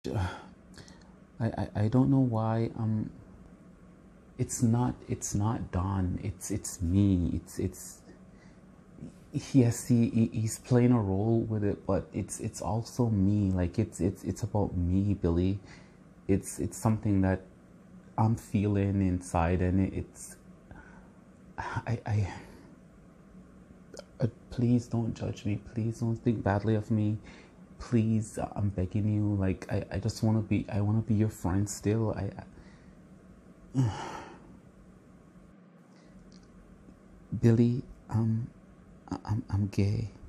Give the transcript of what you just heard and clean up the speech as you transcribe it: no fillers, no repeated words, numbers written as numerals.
I don't know why it's not Don, it's me. It's yes, he's playing a role with it, but it's also me. Like it's about me, Billy. It's something that I'm feeling inside, and it's I please don't judge me. Please don't think badly of me. Please, I'm begging you. Like I just want to be. I want to be your friend still. Billy, I'm gay.